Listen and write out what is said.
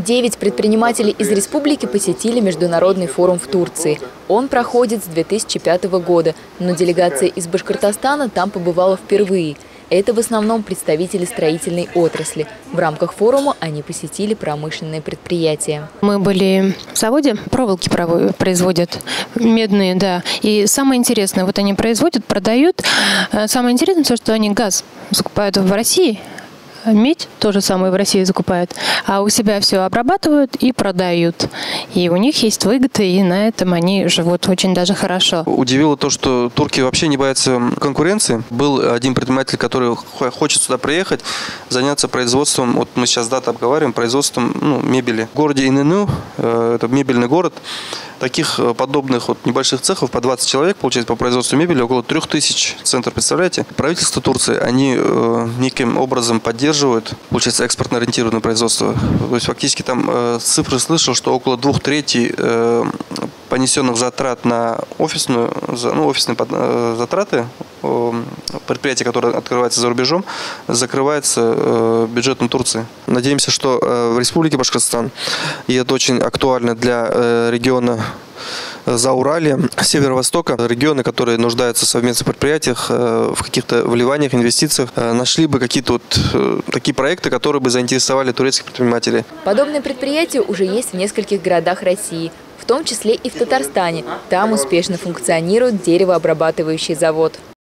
9 предпринимателей из республики посетили международный форум в Турции. Он проходит с 2005 года, но делегация из Башкортостана там побывала впервые. Это в основном представители строительной отрасли. В рамках форума они посетили промышленные предприятия. Мы были в заводе, проволоки производят, медные, да. И самое интересное, вот они производят, продают. Самое интересное, то, что они газ закупают в России. Медь то же самое в России закупают, а у себя все обрабатывают и продают. И у них есть выгода, и на этом они живут очень даже хорошо. Удивило то, что турки вообще не боятся конкуренции. Был один предприниматель, который хочет сюда приехать, заняться производством, вот мы сейчас дату обговариваем, производством мебели. В городе Инну, это мебельный город, таких подобных небольших цехов по 20 человек, получается, по производству мебели около 3000 центров, представляете? Правительство Турции, они неким образом поддерживают, получается, экспортно-ориентированное производство. То есть фактически там цифры слышал, что около 2/3 понесенных затрат на офисные затраты предприятия, которые открываются за рубежом, закрывается бюджетом Турции. Надеемся, что в Республике Башкортостан, и это очень актуально для региона Зауралья, Северо-Востока, регионы, которые нуждаются в совместных предприятиях, в каких-то вливаниях, инвестициях, нашли бы какие-то такие проекты, которые бы заинтересовали турецких предпринимателей. Подобные предприятия уже есть в нескольких городах России, в том числе и в Татарстане. Там успешно функционирует деревообрабатывающий завод.